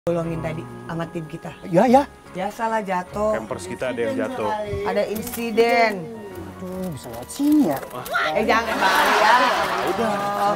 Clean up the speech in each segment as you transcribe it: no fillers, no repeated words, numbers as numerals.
Bolongin tadi sama tim kita. Ya, ya. Biasalah jatuh. Campers kita ada yang jatuh. Ada insiden. Aduh, bisa lewat sini ya. Jangan balik ya. Udah.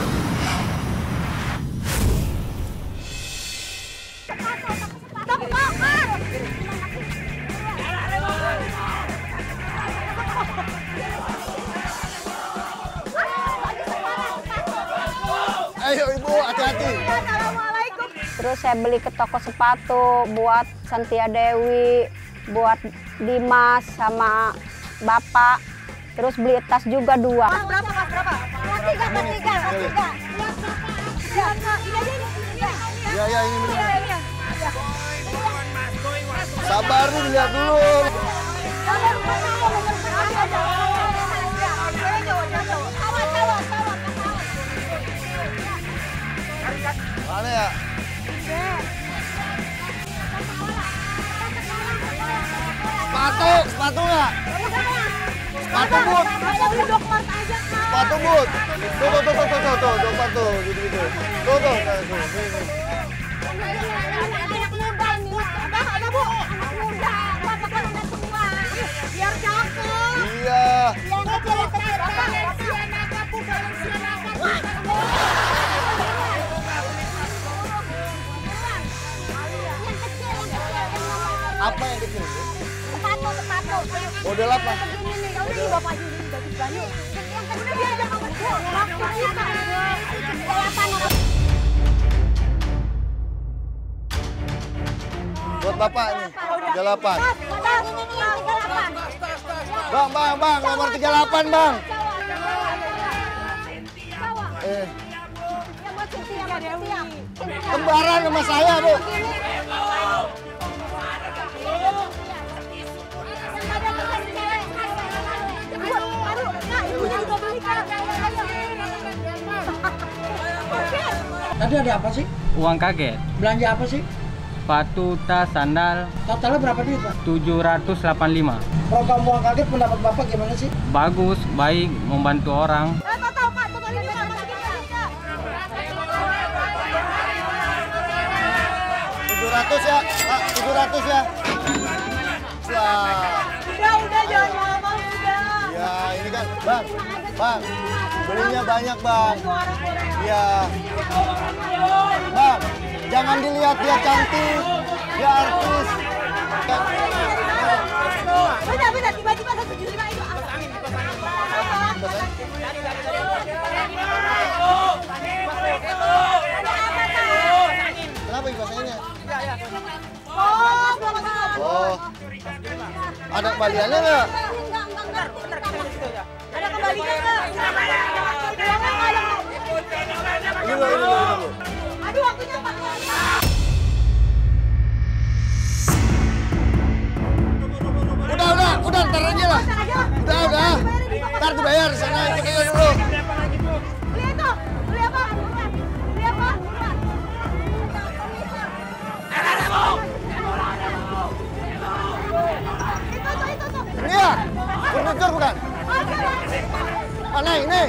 Ayo ibu, hati-hati. Terus saya beli ke toko sepatu buat Santia Dewi, buat Dimas sama Bapak. Terus beli tas juga 2. Berapa? Tiga. Ya, ini benar. Sabar nih, lihat dulu. Mana ya? Sepatu nggak? Sepatu but. Sepatu but. Tuh, sepatu, gitu. Tuh. Biar cakep. Iya. Apa yang kecil? Sepatu. Model apa? Ini bapak ini bagus banget. Yang kecil dia ada kecil. Waktu kita. Buat bapak nih, 38. Bang, nomor 38, Bang. Kembaran sama saya, Bu. Tadi ada apa sih? Uang kaget. Belanja apa sih? Sepatu, tas, sandal. Totalnya berapa duit, Pak? 785. Program uang kaget pendapat Bapak gimana sih? Bagus, baik, membantu orang. 700 ya, Pak, 700 ya. Wah. Udah jangan lama udah. Ya, ini kan, Bang. Belinya banyak, Bang. Iya. Bang, jangan dilihat dia cantik, dia artis. Benar, tiba-tiba 175 itu Kenapa bahasanya? Oh, Ada kembaliannya nggak? ada kembalinya nggak? Ini dulu. Aduh, waktunya 4 hari. Udah, ntar aja lah. Udah. Ntar dibayar sana, ikut aja dulu. Beli apa? Itu. Ini ya, furniture bukan? Oh, nih.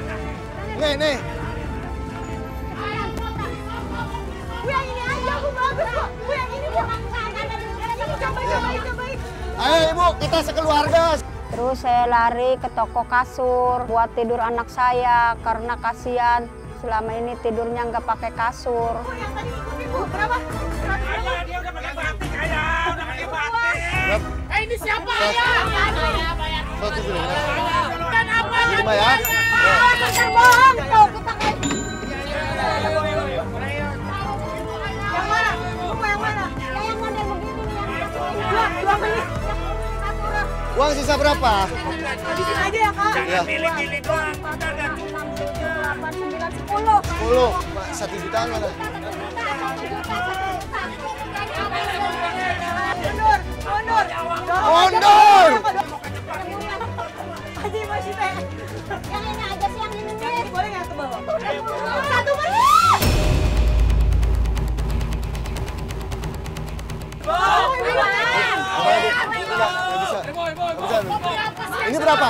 Bu yang ini aja, Bu bagus kok. Bu yang ini Bu. Cobain. Ayo Ibu, kita sekeluarga. Terus saya lari ke toko kasur buat tidur anak saya karena kasihan selama ini tidurnya nggak pakai kasur. Bu yang tadi ikutin Bu, berapa? Dia udah pakai batik udah pakai batik. Ini siapa ya? Satu dulu. Dan apa? Terima ya. Jangan bohong tuh, kita kayak yang mana? Bu yang mana? Yang model begini nih. Dua menit. Uang sisa berapa? Habisin aja ya, Kak. Ya. Pilih-pilih doang. 10. 1 jutaan mana? Mundur! Masih teh. Yang ini aja sih, yang ini nih. Boleh nggak ke bawah? 1 menit. Ini berapa?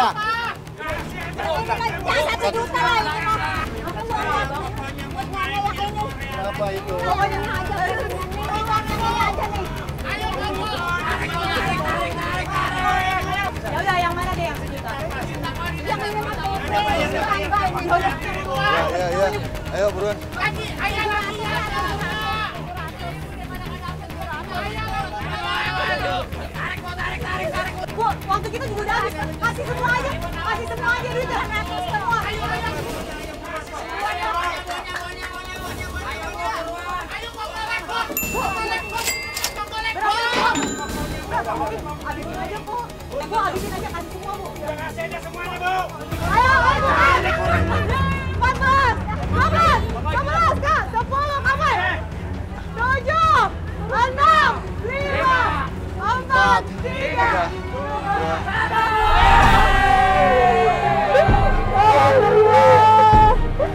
Ya 1 juta lah. Berapa itu? Pokoknya aja. Ayo buruan. Lagi, ayo lagi. Tarik. Bu, waktu kita juga udah habis. Kasih semua aja duitnya. Semua. Habisin aja, Bu. Bu, habisin aja, kasih semua, Bu. Kasih aja semuanya, Bu. Ayo, 14, 11, Kak, 10, kapan? 7, 6, 5, 4, 3, 2, 1.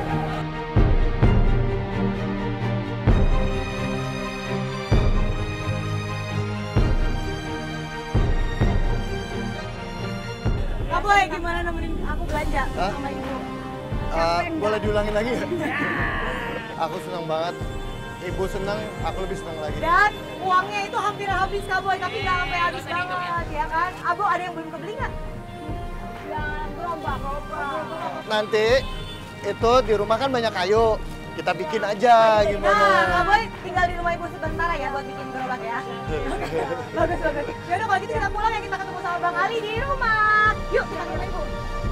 Kak Boy, gimana nemenin aku belanja sama ibu? Boleh diulangin lagi nggak? Aku senang banget. Ibu senang, aku lebih senang lagi. Dan uangnya itu hampir habis Kak Boy, tapi nggak sampai habis banget, ya kan? Abu, ada yang belum kebeli nggak? Ya, belum, Bang. Nanti itu di rumah kan banyak kayu. Kita bikin aja gimana. Nah, Kak Boy tinggal di rumah ibu sebentar ya buat bikin gerobak ya. Bagus. Yaudah kalau gitu kita pulang ya, kita ketemu sama Bang Ali di rumah. Yuk, kita ke rumah ibu.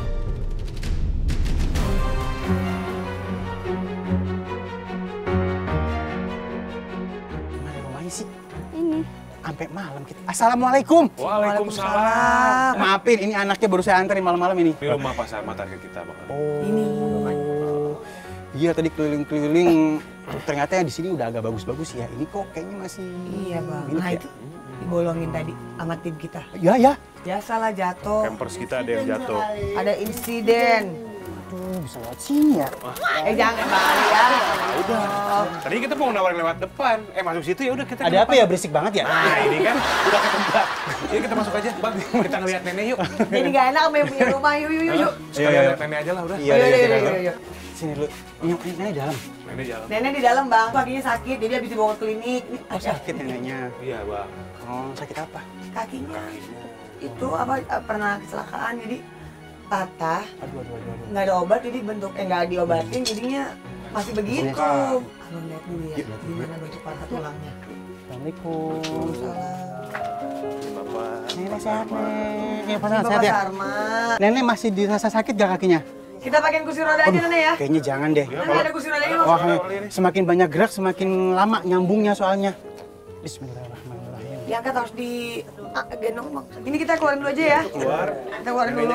Mana rumahnya sih? Ini. Sampai malam kita. Assalamualaikum. Waalaikumsalam. Maafin, ini anaknya baru saya anterin malam-malam ini. Di rumah Pak Sarma target kita, Bang. Oh. Ini. Iya, tadi keliling-keliling. Ternyata yang di sini udah agak bagus-bagus ya. Ini kok kayaknya masih. Iya, Bang. Ini Nah, ya? itu dibolongin tadi sama tim kita. Ya. Biasalah jatuh. Pampers kita ada yang jatuh. Ada insiden. Aduh, bisa lewat sini ya. Jangan Bang Ali ya. Udah. Tadi kita mau nawarin lewat depan. Masuk situ ya udah kita. Ada apa ya, berisik banget ya? Nah, ini kan udah ketebak. Ini kita masuk aja, Bang. Kita ngeliat nenek yuk. Jadi nggak enak sama yang punya rumah. Yuk. Sekalian lihat nenek aja lah udah. Iya. Yuk. Sini dulu. Ini dalam. Nenek jalan. Nenek di dalam Bang, kakinya sakit, jadi habis dibawa ke klinik. Oh, sakit neneknya. Iya, Bang. Oh, sakit apa? Kakinya itu pernah kecelakaan, jadi patah. Aduh. Nggak ada obat, jadi nggak diobatin, jadinya masih begitu. Luka. Abang lihat dulu ya, gimana bentuk patah tulangnya. Assalamualaikum. Bapak. Nenek sehat, Nek. Iya, Bapak sehat ya? Sarma. Nenek masih dirasa sakit gak kakinya? Kita pakai kursi roda aja Nenek ya. Kayaknya jangan deh. Nenek ada kursi roda ini. Wah, semakin banyak gerak, semakin lama nyambungnya soalnya. Bismillahirrahmanirrahim. Diangkat harus di gendong Bang. Ini kita keluarin dulu aja ya. Kita keluarin dulu.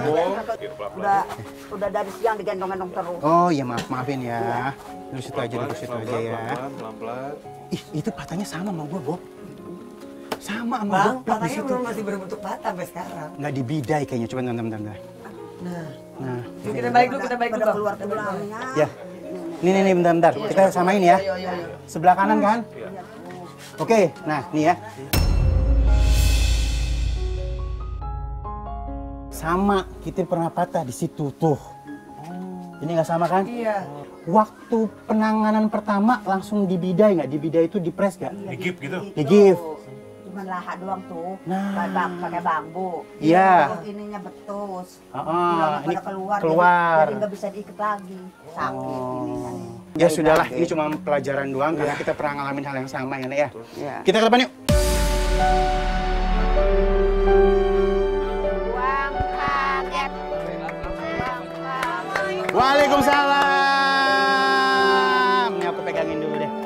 Udah dari siang digendong-gendong terus. Oh iya, maafin ya. Dulu situ aja ya. Pelan-pelan. Ih, itu patahnya sama sama gua, Bob. Sama sama Bang, gua. patahnya belum masih berbentuk patah sampai sekarang. Nggak dibidai kayaknya, coba bentar. Nah, yuk kita balik dulu Bang. Keluar tulangnya. Ya. Nih, bentar. Kita samain ya. Ayo. Sebelah kanan kan? Oke, nah nih ya. Sama, kita pernah patah di situ tuh. Ini nggak sama kan? Iya. Waktu penanganan pertama langsung dibidai nggak? Dibidai itu dipres nggak? Digip gitu. Digif. Cuma lahak doang tuh. Nah. Pakai bambu. Iya. Terus ininya betus. Ini Pada keluar. keluar. Jadi nggak bisa diikat lagi. Sakit ininya nih. Ya sudahlah, ini cuma pelajaran doang karena kita pernah ngalamin hal yang sama ya, Nek ya. Iya. Kita ke depan yuk. Waalaikumsalam. Ini aku pegangin dulu deh.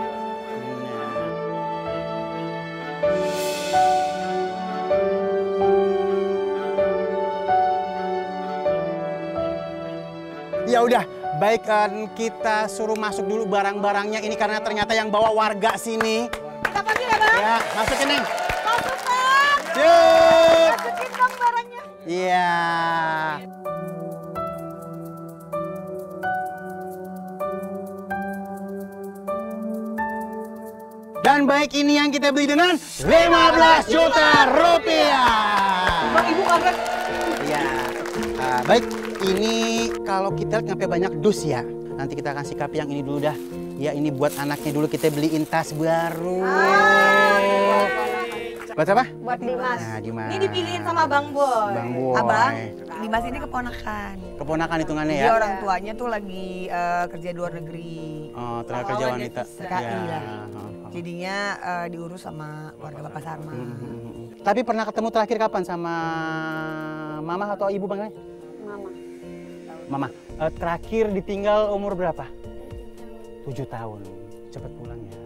Ya udah, baik kita suruh masuk dulu barang-barangnya ini karena ternyata yang bawa warga sini. Kita panggil ya Bang. Ya, masukin Neng. Masuk Bang. Cuk. Masukin Bang barangnya. Iya. Dan baik ini yang kita beli dengan 15 juta rupiah. Bang, Ibu kaget. Ya, baik ini kalau kita nyampe banyak dus ya. Nanti kita akan sikapi yang ini dulu dah. Ya ini buat anaknya dulu kita beliin tas baru. Buat siapa? Buat Dimas. Nah, Dimas. Ini dipilihin sama Bang Boy. Bang Boy. Abang, Dimas ini keponakan. Keponakan hitungannya Dia ya? orang tuanya tuh lagi kerja di luar negeri. Oh, tenaga kerja wanita. TKI Ya. lah. Jadinya diurus sama keluarga Bapak Sarma. Tapi pernah ketemu terakhir kapan sama mama atau ibu Bang? Mama. Mama, terakhir ditinggal umur berapa? 7 tahun. Cepet pulang ya.